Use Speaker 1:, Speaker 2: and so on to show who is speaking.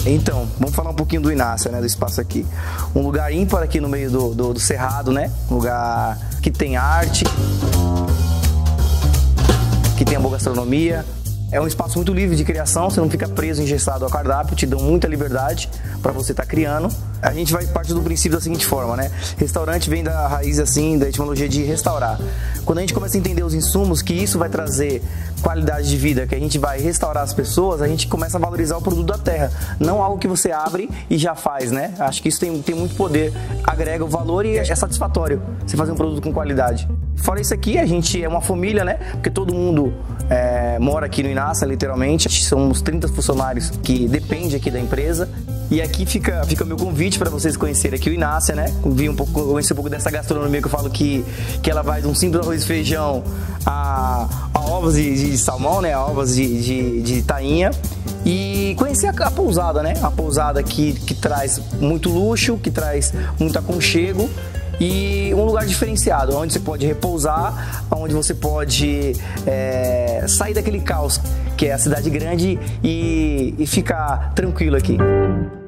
Speaker 1: Então, vamos falar um pouquinho do Inácia, né, do espaço aqui. Um lugar ímpar aqui no meio do cerrado, né? Um lugar que tem arte, que tem a boa gastronomia. É um espaço muito livre de criação, você não fica preso, engessado ao cardápio, te dão muita liberdade para você estar criando. A gente vai partir do princípio da seguinte forma, né? Restaurante vem da raiz, assim, da etimologia de restaurar. Quando a gente começa a entender os insumos, que isso vai trazer qualidade de vida, que a gente vai restaurar as pessoas, a gente começa a valorizar o produto da terra. Não algo que você abre e já faz, né? Acho que isso tem muito poder, agrega o valor e é satisfatório você fazer um produto com qualidade. Fora isso aqui, a gente é uma família, né? Porque todo mundo mora aqui no Inácia, literalmente. Somos 30 funcionários que dependem aqui da empresa. E aqui fica o meu convite para vocês conhecerem aqui o Inácia, né? Conhecer um pouco dessa gastronomia que eu falo que ela vai de um simples arroz e feijão a ovos de salmão, né? A ovos de tainha. E conhecer a pousada, né? A pousada que traz muito luxo, que traz muito aconchego. E um lugar diferenciado, onde você pode repousar, onde você pode sair daquele caos que é a cidade grande e ficar tranquilo aqui.